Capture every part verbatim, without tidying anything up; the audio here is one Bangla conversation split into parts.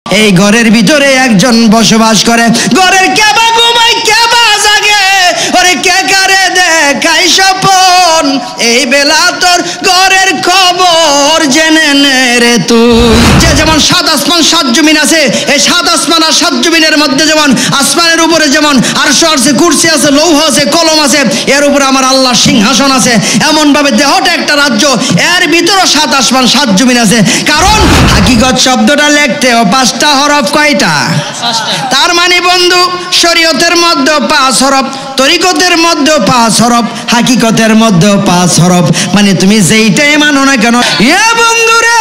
এই ঘরের ভিতরে একজন বসবাস করে, ঘরের কে বা ঘুমায় কে বা জাগে, ওরে কে কারে দেখাই স্বপন, এই বেলা তোর ঘরের খবর জেনে নে রে তুই। যে যেমন সাত আসমান সাত জমিন আছে, এই সাত আসমান আর সাত জমিনের মধ্যে যেমন আসমানের উপরে যেমন আরশ আছে, কুরসি আছে, লৌহ আছে, কলম আছে, এর উপরে আমার আল্লাহর সিংহাসন আছে, এমন ভাবে দেহটা একটা রাজ্য, এর ভিতরে সাত আসমান সাত জমিন আছে। কারণ হাকিকত শব্দটা লিখতেও পাঁচটা হরফ, কয়টা? তার মানে বন্ধু শরীয়তের মধ্যে পাঁচ হরফ, তরিকতের মধ্যে পাঁচ হরফ, হাকিকতের মধ্যে পাঁচ হরফ, মানে তুমি যেইটাই মানো না কেন। এ বন্ধুরে,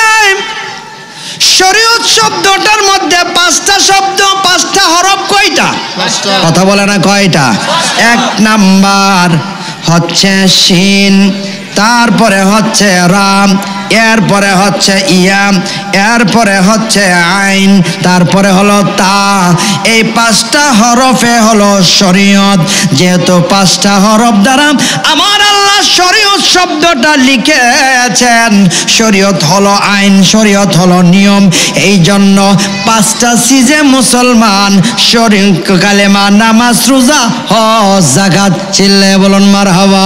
শরীয়ত শব্দটার মধ্যে পাঁচটা শব্দ, পাঁচটা হরফ, কয়টা? কথা বলে না কয়টা? এক নাম্বার হচ্ছে শিন, তারপরে হচ্ছে রাম, এরপরে হচ্ছে ইয়াম, এরপরে হচ্ছে আইন, তারপরে হলো তা। এই পাঁচটা হরফে হলো শরীয়ত। যেহেতু পাঁচটা হরফ দ্বারা আমার আল্লাহ শরীয়ত শব্দটা লিখেছেন, শরীয়ত হলো আইন, শরীয়ত হলো নিয়ম, এই জন্য পাঁচটা সিজে মুসলমান শরীয়ত, কালেমা, নামাজ, রোজা, হজ, যাকাত, চিল্লে বলুন মারহাবা।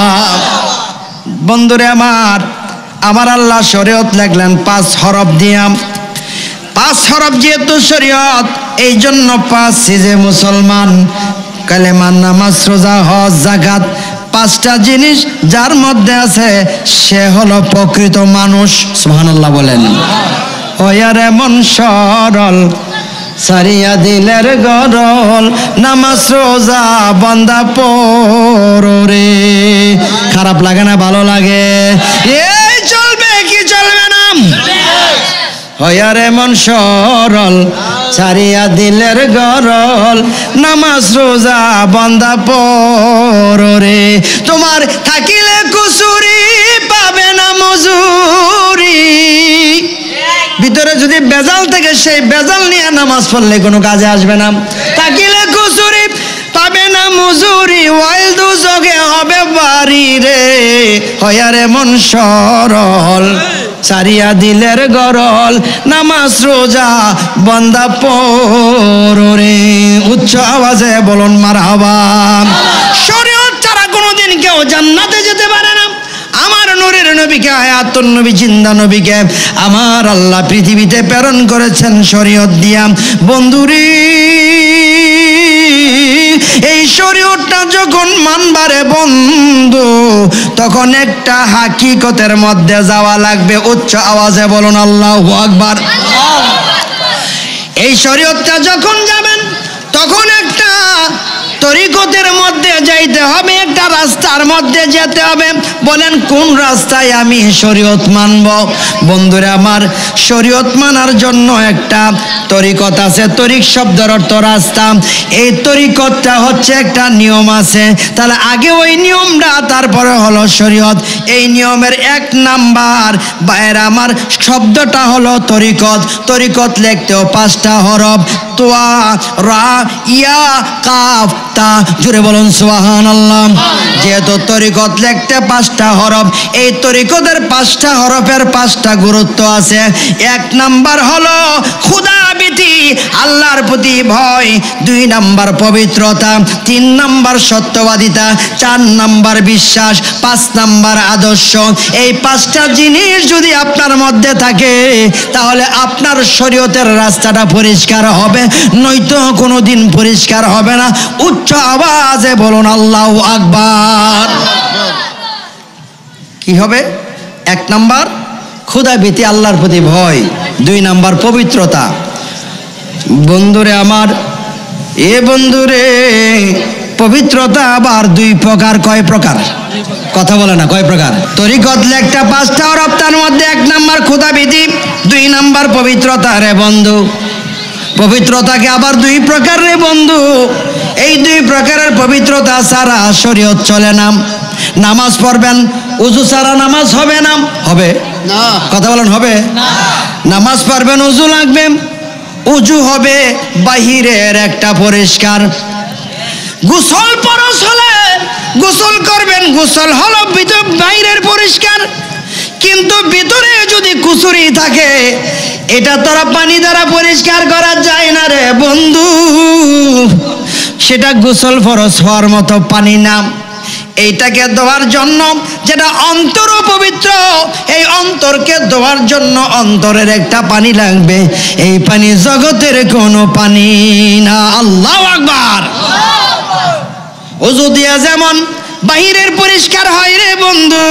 বন্ধুরে আমার, আমার আল্লাহ শরীয়ত লিখলেন পাঁচ হরফ দিয়া। পাঁচ হরফ যেহেতু শরীয়ত, এই জন্য পাঁচ সিজে মুসলমান, কালেমা, নামাজ, রোজা, হজ, যাকাত, পাঁচটা জিনিস যার মধ্যে আছে সে হলো প্রকৃত মানুষ। সুবহানাল্লাহ বলেন। ওয়ার এমন সরল সারিয়া দিলের গরল, নামাজ রোজা বান্দা পড়রে। খারাপ লাগে না? ভালো লাগে? এই চলবে কি চলবে না? হয়ার এমন সরল ছাড়িয়া দিলের গরল, নামাজ রোজা বান্দা পড়রে। তোমার থাকিলে কুসুরি পাবে না মজুরি, ভিতরে যদি বেজাল থেকে সেই বেজাল নিয়ে নামাজ পড়লে কোনো কাজে আসবে না। থাকিলে কুসুরি পাবে না মজুরি, ওয়াইল দুজগে হবে বাড়ি রে। হয়ার এমন সরল ছাড়িয়া দিলের গরল, নামাজ রোজা বান্দা পড়রে। উচ্চ আওয়াজে বলুন মারহাবা। শরীয়ত ছাড়া কোনোদিন কেউ জান্নাতে যেতে পারে না। আমার নূরের নবীকে, হায়াতুন নবী, জিন্দা নবীকে আমার আল্লাহ পৃথিবীতে প্রেরণ করেছেন শরীয়ত দিয়া। বন্ধুরি, এই শরীয়তটা যখন মানবারে বন্ধু, তখন একটা হাকিকতের মধ্যে যাওয়া লাগবে। উচ্চ আওয়াজে বলুন আল্লাহু আকবার। এই শরীয়তটা যখন যাবেন, তখন একটা তরিকতের মধ্যে যাইতে হবে, একটা রাস্তার মধ্যে যেতে হবে। বলেন কোন রাস্তায় আমি শরীয়ত মানব? বন্ধুরা আমার, শরীয়ত মানার জন্য একটা তরিকত আছে। তরিক শব্দের অর্থ রাস্তা। এই তরিকতটা হচ্ছে একটা নিয়ম আছে। তাহলে আগে ওই নিয়মটা, তারপরে হলো শরীয়ত। এই নিয়মের এক নাম্বার বাইর আমার শব্দটা হলো তরিকত। তরিকত লিখতেও পাঁচটা হরফ, তোয়া, রা, ইয়া, কাফ, তা। জুড়ে বলুন সুবহানাল্লাহ। যেহেতু তরিকত লিখতে পাঁচটা হরফ, এই তরিকতের পাঁচটা হরফের পাঁচটা গুরুত্ব আছে। এক নাম্বার হলো খুদাবিতি, আল্লাহর প্রতি ভয়। দুই নাম্বার পবিত্রতা, তিন নাম্বার সত্যবাদিতা, চার নাম্বার বিশ্বাস, পাঁচ নাম্বার আদর্শ। এই পাঁচটা জিনিস যদি আপনার মধ্যে থাকে, তাহলে আপনার শরীয়তের রাস্তাটা পরিষ্কার হবে, নয়তো কোনোদিন পরিষ্কার হবে না। উচ্চ আওয়াজে বলুন আল্লাহু আকবার। কি হবে? এক নাম্বার খুদাভীতি, আল্লাহর প্রতি ভয়। দুই নাম্বার পবিত্রতা। বন্ধুরে আমার, এ বন্ধুরে, পবিত্রতা আবার দুই প্রকার। কয় প্রকার? কথা বলে না, কয় প্রকার? তরিকত লেখটা পাঁচটা হরফ, তার মধ্যে এক নাম্বার খুদাভীতি, দুই নাম্বার পবিত্রতা। রে বন্ধু, পবিত্রতাকে আবার দুই প্রকার রে বন্ধু। এই দুই প্রকারের পবিত্রতা ছাড়া শরীয়ত চলে না। নামাজ পড়বেন, উজু ছাড়া নামাজ হবে না? হবে না? কথা বলেন হবে না? নামাজ পড়বেন, উজু লাগবে। উজু হবে বাহিরের একটা পরিষ্কার। গোসল ফরজ হলে গোসল করবেন, গোসল হলো ভিতর বাইরের পরিষ্কার। কিন্তু ভিতরে যদি কুচুরি থাকে এটা তোরা পানি দ্বারা পরিষ্কার করা যায় না রে বন্ধু, সেটা গোসল ফরজ হওয়ার মতো পানি না। এইটাকে ধোয়ার জন্য যেটা অন্তর পবিত্র, এই অন্তরকে ধোয়ার জন্য অন্তরের একটা পানি লাগবে, এই পানি জগতের কোনো পানি না। আল্লাহু আকবার। ওযু দিয়া যেমন বাহিরের পরিষ্কার হয় রে বন্ধু,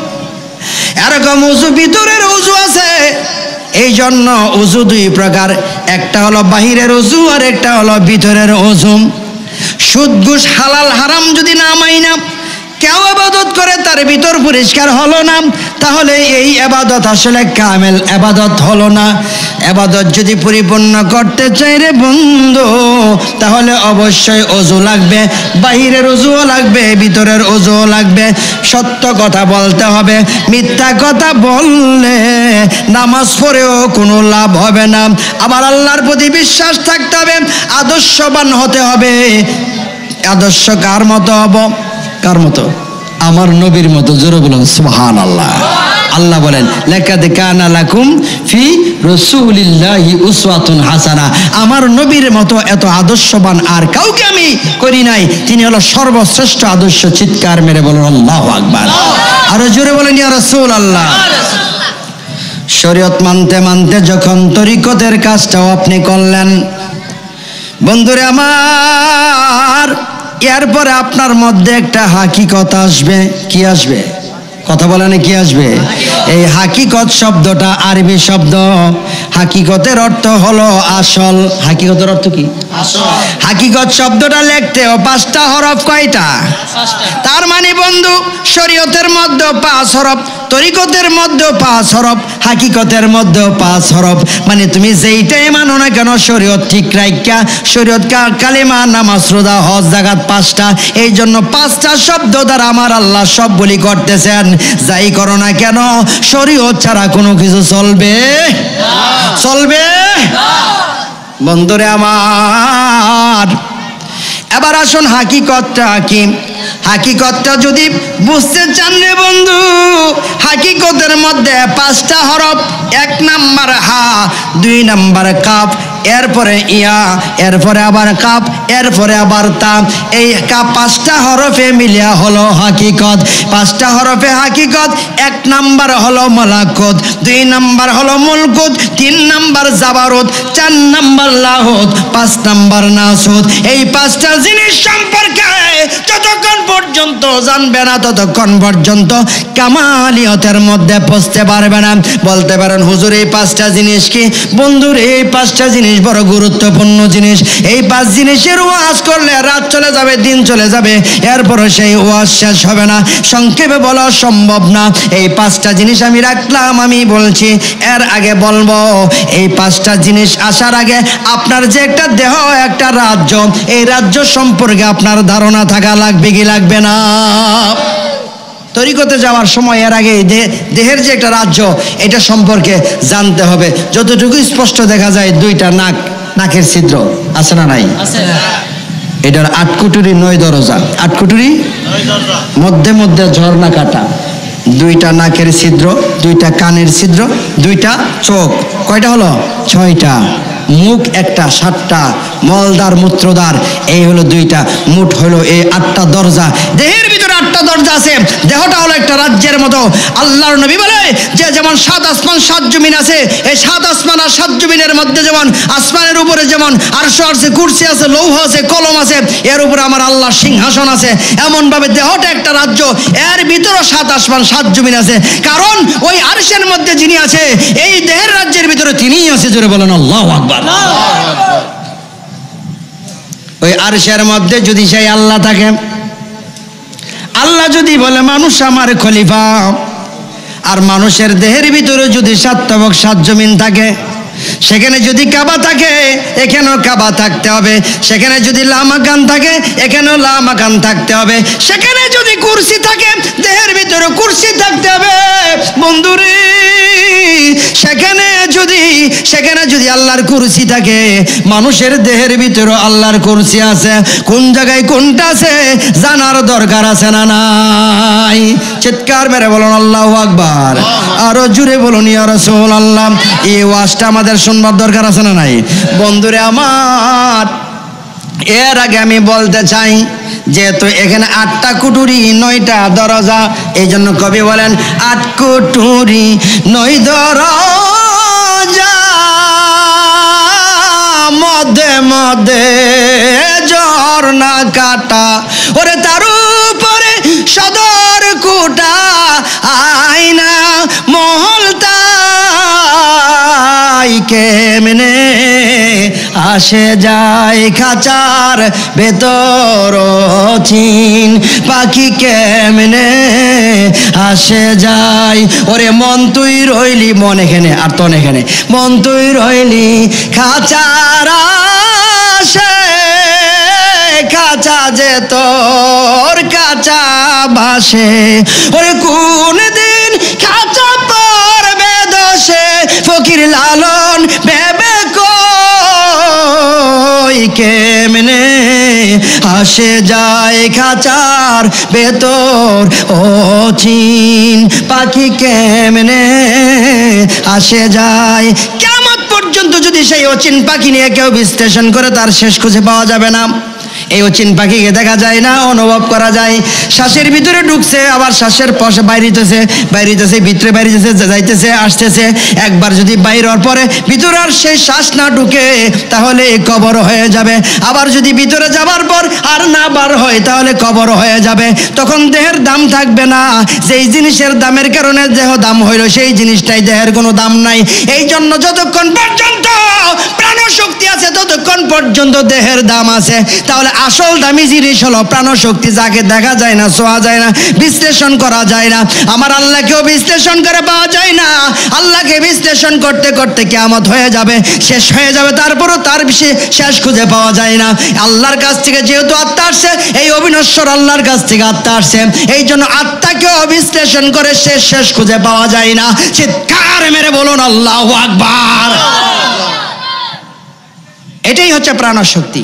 এরকম ওযু ভিতরের ওযু আছে। এই জন্য ওযু দুই প্রকার, একটা হলো বাহিরের ওযু আর একটা হলো ভিতরের ওযু। সুদ ঘুষ হালাল হারাম যদি না মাইনা কেউ ইবাদত করে তার ভিতর পরিষ্কার হলো না, তাহলে এই ইবাদত আসলে কামেল ইবাদত হলো না। ইবাদত যদি পরিপূর্ণ করতে চাই রে বন্ধু, তাহলে অবশ্যই ওযু লাগবে, বাহিরের ওযুও লাগবে, ভিতরের ওযুও লাগবে। সত্য কথা বলতে হবে, মিথ্যা কথা বললে নামাজ পড়েও কোনো লাভ হবে না। আবার আল্লাহর প্রতি বিশ্বাস থাকতে হবে, আদর্শবান হতে হবে। আদর্শ কার মতো হব? কার মতো? আমার নবীর মতো। জোরে বলুন সুবহানাল্লাহ। আল্লাহ বলেন লাকাদ কানা লাকুম ফি রাসূলিল্লাহি উসওয়াতুন হাসানা। আমার নবীর মতো এত আদর্শবান আর কাউকে আমি করি নাই, তিনি হলো সর্বশ্রেষ্ঠ আদর্শ। চিৎকার মেরে বলুন আল্লাহু আকবার। আর জোরে বলেন ইয়া রাসূলুল্লাহ। শরীয়ত মানতে মানতে যখন তরিকতের কাজটাও আপনি করলেন বন্ধুরে আমার, এরপরে আপনার মধ্যে একটা হাকিকত আসবে। কি আসবে? কথা বলেন কি আসবে? এই হাকিকত শব্দটা আরবি শব্দ। হাকিকতের অর্থ হলো আসল। হাকিকতের অর্থ কি? আসল। হাকিকত শব্দটা লিখতেও পাঁচটা হরফ। কয়টা? পাঁচটা। তার মানে বন্ধু শরীয়তের মধ্যে পাঁচ হরফ, তরিকতের মধ্যে পাঁচ হরফ, হাকিকতের মধ্যে পাঁচ হরফ। মানে তুমি যেইটাই মানো না কেন শরীয়ত ঠিক রাইখা, শরীয়ত কালিমা নামাজ রোজা হজ যাকাত পাঁচটা। এই জন্য পাঁচটা শব্দ দ্বারা আমার আল্লাহ সব বলি করতেছেন। যাই করো না কেন শরীয়ত ছাড়া কোনো কিছু চলবে চলবে বন্ধুরে আমার। এবার আসুন হাকিকতটা কি। হাকিকতটা যদি বুঝতে চান রে বন্ধু, হাকিকতের মধ্যে পাঁচটা হরফ। এক নাম্বার হা, দুই নাম্বার কাফ, এরপরে ইয়া, এরপরে আবার কাফ, এরপরে আবার তা। এই কাপ পাঁচটা হরফে মিলিয়া হলো হাকিকত। পাঁচটা হরফে হাকিকত। এক নাম্বার হলো মালাকুত, দুই নাম্বার হলো মুলকুত, তিন নাম্বার জাবারুত, চার নাম্বার লাহুত, পাঁচ নাম্বার নাসুত। এই পাঁচটা জিনিস সম্পর্কে যতক্ষণ পর্যন্ত জানবে না ততক্ষণ পর্যন্ত কামালিয়তের মধ্যে পৌঁছতে পারবে না। বলতে পারেন হুজুর এই পাঁচটা জিনিস কি? বন্ধুর এই পাঁচটা জিনিস বড় গুরুত্বপূর্ণ জিনিস। এই পাঁচ জিনিসের ওয়াজ করলে রাত চলে যাবে, দিন চলে যাবে, এরপরও সেই ওয়াজ শেষ হবে না। সংক্ষেপে বলা সম্ভব না। এই পাঁচটা জিনিস আমি রাখলাম, আমি বলছি। এর আগে বলবো এই পাঁচটা জিনিস আসার আগে আপনার যে একটা দেহ, একটা রাজ্য, এই রাজ্য সম্পর্কে আপনার ধারণা থাকা লাগবে কি লাগবে না? তরিকতে যাওয়ার সময় এর আগে দেহের যে একটা রাজ্য, এটা সম্পর্কে জানতে হবে। যতটুকু স্পষ্ট দেখা যায় দুইটা নাক, নাকের ছিদ্র আছে না নাই? এটার আটকুটুরি নয় দরজা। আটকুটুরি মধ্যে মধ্যে ঝর্ণা কাটা, দুইটা নাকের ছিদ্র, দুইটা কানের ছিদ্র, দুইটা চোখ। কয়টা হলো? ছয়টা। মুখ একটা, সাতটা। মলদার মূত্রদার, এই হলো দুইটা। মোট হলো এই আটটা দরজা। দেহের ভিতরে আটটা দরজা আছে। দেহটা হলো একটা রাজ্যের মতো। আল্লাহর নবী বলে যে যেমন সাত আসমান সাত জমিন আছে, এই সাত আসমান আর সাত জমিনের মধ্যে যেমন আসমানের উপরে যেমন আরশ আছে, কুরসি আছে, লৌহ আছে, কলম আছে, এর উপরে আমার আল্লাহর সিংহাসন আছে। এমন ভাবে দেহটা একটা রাজ্য, এর ভিতরে সাত আসমান সাত জমিন আছে। কারণ ওই আরশের মধ্যে যিনি আছে, এই দেহের রাজ্যের ভিতরে তিনিই আছে। জোরে বলেন আল্লাহু আকবার। ওই আরশের মধ্যে যদি সেই আল্লাহ থাকে, আল্লাহ যদি বলে মানুষ আমার খলিফা, আর মানুষের দেহের ভিতরে যদি সাত তবক সাত জমিন থাকে, সেখানে যদি কাবা থাকে এখানেও কাবা থাকতে হবে, সেখানে যদি লামাকান থাকে এখানেও লামাকান থাকতে হবে, সেখানে যদি কুরসি থাকে দেহের ভিতরে কুরসি থাকতে হবে। বন্ধুরে সেখানে যদি সেখানে যদি আল্লাহর কুরসি থাকে মানুষের দেহের ভিতরে আল্লাহর কুরসি আছে। কোন জায়গায় কোনটা আছে জানার দরকার আছে না নাই? চিৎকার মেরে বলুন আল্লাহু আকবার, আরো জুড়ে বলুন ইয়া রাসূলুল্লাহ। এই ওয়াজটা আমাদের শুনবার দরকার আছে না নাই? বন্ধুরে আমার, এর আগে আমি বলতে চাই যেহেতু এখানে আটটা কুটুরি নয়টা দরজা, এই জন্য কবি বলেন আট কুটুরি নয় দরজা, মধ্যে মধ্যে ঝর্ণা কাটা, ওরে তার উপরে সদর কোটা, আয়না মহল তাই কেমনে আসে যায় খাঁচার ভেতর চিন পাখি কেমনে আসে যায়। ওরে মন তুই রইলি, মন এখানে আর তন এখানে, মন তুই রইলি খাঁচার আসে, খাঁচা যে তোর কাঁচা ভাসে, ওরে কোন দিন খাঁচা পড়বে দোষে, ফকির লালন ভেবে কই কেমনে আসে যায় খাঁচার ভেতর ও চিন পাখি কেমনে আসে যায়। কিয়ামত পর্যন্ত যদি সেই অচিন পাখি নিয়ে কেউ বিশ্লেষণ করে তার শেষ খুঁজে পাওয়া যাবে না। এই অচিন পাখিকে দেখা যায় না, অনুভব করা যায়। শ্বাসের ভিতরে ঢুকছে আবার শ্বাসের পশে বাইরিতেছে, বাইরিতেছে ভিতরে বাইরিতেছে, যাইতেছে আসতেছে। একবার যদি বাইরের পরে ভিতরে আর সেই শ্বাস না ঢুকে তাহলে কবর হয়ে যাবে, আবার যদি ভিতরে যাবার পর আর না বার হয় তাহলে কবর হয়ে যাবে। তখন দেহের দাম থাকবে না, যেই জিনিসের দামের কারণে দেহ দাম হইল সেই জিনিসটাই দেহের কোনো দাম নাই। এই জন্য যতক্ষণ পর্যন্ত প্রাণশক্তি আছে ততক্ষণ পর্যন্ত দেহের দাম আছে। তাহলে আসল দামি জিনিস হলো প্রাণশক্তি, যাকে দেখা যায় না, ছোঁয়া যায় না, বিশ্লেষণ করা যায় না। আমার আল্লাহকেও বিশ্লেষণ করে পাওয়া যায় না। আল্লাহকে বিশ্লেষণ করতে করতে কিয়ামত হয়ে যাবে, শেষ হয়ে যাবে, তারপরও তার শেষ খুঁজে পাওয়া যায় না। আল্লাহর কাছ থেকে যেহেতু আত্মা আসছে, এই অবিনশ্বর আল্লাহর কাছ থেকে আত্মা আসছে, এই জন্য আত্মাকেও বিশ্লেষণ করে শেষ শেষ খুঁজে পাওয়া যায় না। চিৎকার মেরে বলুন আল্লাহু আকবার। এটাই হচ্ছে প্রাণশক্তি।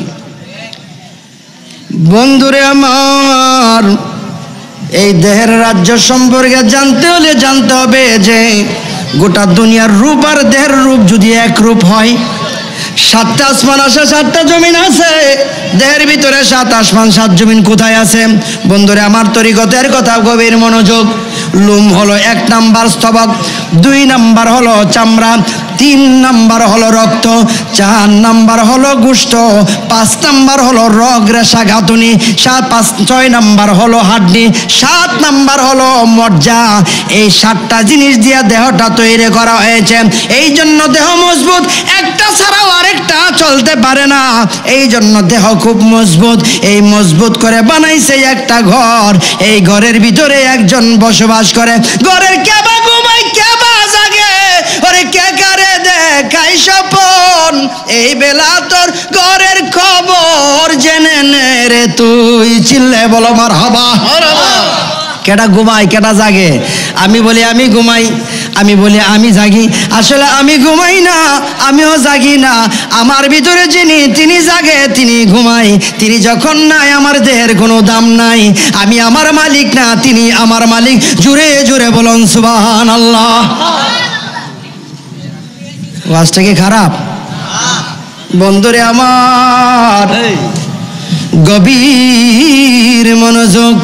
বন্ধুরে আমার, এই দেহের রাজ্য সম্পর্কে জানতে হলে জানতে হবে যে গোটা দুনিয়ার রূপ আর দেহের রূপ যদি এক রূপ হয়, সাতটা আসমান আছে, সাতটা জমিন আছে, দেহের ভিতরে সাত আসমান সাত জমিন কোথায় আছে? বন্ধুরে আমার, তরিকতের কথা গভীর মনোযোগ। লোম হলো এক নাম্বার স্তবক, দুই নাম্বার হলো চামড়া, তিন নাম্বার হলো রক্ত, চার নাম্বার হলো গোশত, পাঁচ নাম্বার হলো রগ রেশা গাঁথুনি, সাত পাঁচ ছয় নাম্বার হলো হাড্ডি, সাত নাম্বার হলো মজ্জা। এই সাতটা জিনিস দিয়ে দেহটা তৈরি করা হয়েছে। এই জন্য দেহ মজবুত, একটা ছাড়াও আরেকটা চলতে পারে না। এই জন্য দেহ খুব মজবুত। এই মজবুত করে বানাইছে একটা ঘর, এই ঘরের ভিতরে একজন বসবাস করে। ঘরের কেবা ঘুমাই কেবা জাগে, ওরে কে কারে দেখাই স্বপন, এই বেলা তোর ঘরের খবর জেনে নে রে তুই। চিল্লে বলো মারহাবা। কেটা ঘুমায় কেটা জাগে? আমি বলি আমি ঘুমাই, আমি বলি আমি জাগি। আসলে আমি ঘুমাই না, আমিও জাগি না। আমার ভিতরে যিনি তিনি জাগে, তিনি ঘুমাই। তিনি যখন নাই আমার দেহের কোনো দাম নাই। আমি আমার মালিক না, তিনি আমার মালিক। জুড়ে জুড়ে বলুন সুবহানাল্লাহ। ওয়াজটা কি খারাপ? বন্ধুরে আমার, গভীর মনোযোগ।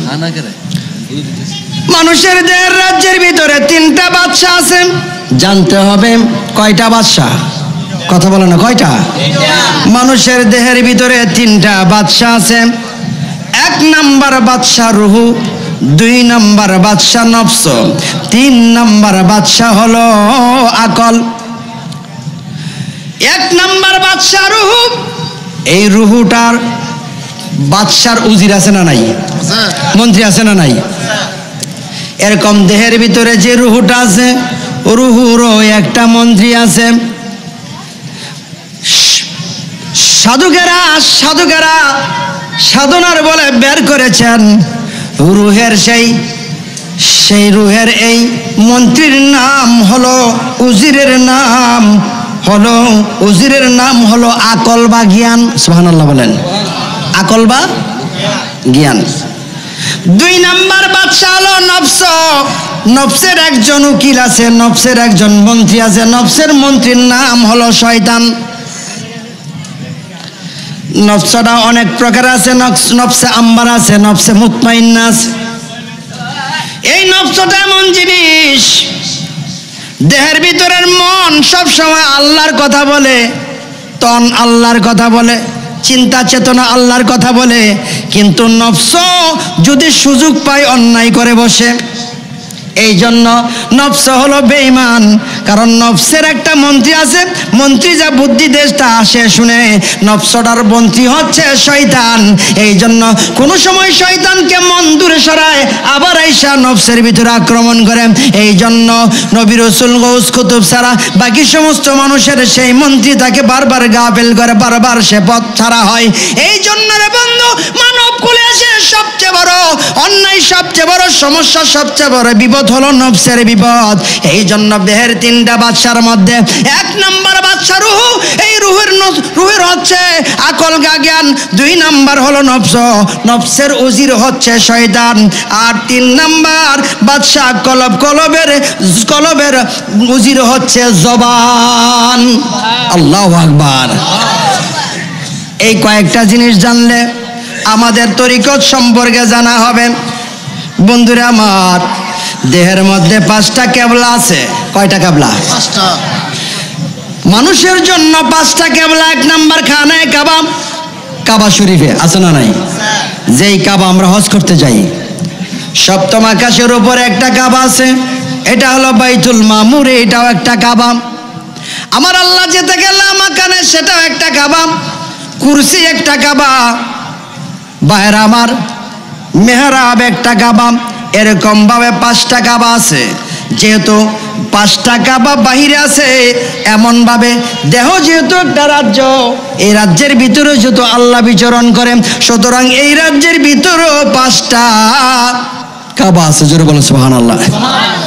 মানুষের দেহের রাজ্যের ভিতরে তিনটা বাদশা আছে, জানতে হবে। কয়টা বাদশা? কথা বলে না, কয়টা? মানুষের দেহের ভিতরে তিনটা বাদশা আছে। এক নাম্বার বাদশা রুহু, দুই নাম্বার বাদশা নফস, তিন নাম্বার বাদশা হলো আকল। এক নাম্বার বাদশা রুহু। এই রুহুটার বাদশার উজির আছে না নাই? মন্ত্রী আছে না নাই? এরকম দেহের ভিতরে যে রুহুটা আছে, রুহুরও একটা মন্ত্রী আছে। সাধুকেরা সাধুকেরা সাধনার বলে বের করেছেন রুহের সেই সেই রুহের এই মন্ত্রীর নাম হলো উজিরের নাম হলো উজিরের নাম হলো আকল বা জ্ঞান। সুবহানাল্লাহ বলেন। আকল বা জ্ঞান। দুই নাম্বার বাদশা হলো নফস। নফসের একজন উকিল আছে, নফসের একজন মন্ত্রী আছে। নফসের মন্ত্রীর নাম হলো শয়তান। নফসটা অনেক প্রকার আছে, নফসে আম্মারা আছে, নফসে মুতমাইন্না আছে। এই নফসটা এমন জিনিস, দেহের ভিতরের মন সব সময় আল্লাহর কথা বলে, তন আল্লাহর কথা বলে, চিন্তা চেতনা আল্লাহর কথা বলে, কিন্তু নফস যদি সুযোগ পায় অন্যায় করে বসে। এই জন্য নফস হলো বেঈমান, কারণ নফসের একটা মন্ত্রী আছে, মন্ত্রী যা বুদ্ধি দেশটা আসে শুনে, নফসটার মন্ত্রী হচ্ছে শয়তান। এই জন্য কোনো সময় শয়তানকে মন দূরে সরায়, আবার আইসা নফসের ভিতরে আক্রমণ করে। এই জন্য নবী রাসূল গৌস কুতুব ছাড়া বাকি সমস্ত মানুষের সেই মন্ত্রী তাকে বারবার গাফেল করে, বারবার সে পথ ছাড়া হয়। এই জন্য রে বন্ধু, মানব কুলে এসে সবচেয়ে বড় অন্যায়, সবচেয়ে বড় সমস্যা, সবচেয়ে বড় বিপদ হলো নফসের বিপদ। এই জন্য দেহের তিনটা বাদশার মধ্যে এক নাম্বার বাদশা রুহ। এই রুহের রুহের হচ্ছে আকল জ্ঞান। দুই নাম্বার হলো নফস, নফসের উজির হচ্ছে শয়তান। আর তিন নাম্বার বাদশা কলব, কলবের কলবের উজির হচ্ছে জবান। আল্লাহু আকবার। এই কয়েকটা জিনিস জানলে আমাদের তরিকত সম্পর্কে জানা হবে। বন্ধুরা আমার, দেহের মধ্যে পাঁচটা কেবলা আছে। কয়টা কেবলা? পাঁচটা। মানুষের জন্য পাঁচটা কেবলা। এক নাম্বার খানায়ে কাবা, কাবা শরীফে আছে না নাই? যেই কাবা আমরা হজ করতে যাই, সপ্তম আকাশের উপরে একটা কাবা আছে, এটা হলো বাইতুল মামুর, এটাও একটা কাবা। আমার আল্লাহ যেতে গেলাম মাকানে, সেটাও একটা কাবা। কুরসি একটা কাবা, বাইরে আমার মেহরাব একটা কাবা। এরকম ভাবে পাঁচটা কাবা আছে। যেহেতু পাঁচটা কাবা বাহিরে আছে, এমন ভাবে দেহ যেহেতু একটা রাজ্য, এই রাজ্যের ভিতরে যেহেতু আল্লাহ বিচরণ করেন, সুতরাং এই রাজ্যের ভিতরেও পাঁচটা কাবা আছে। জোরে বলেন সুবহানাল্লাহ।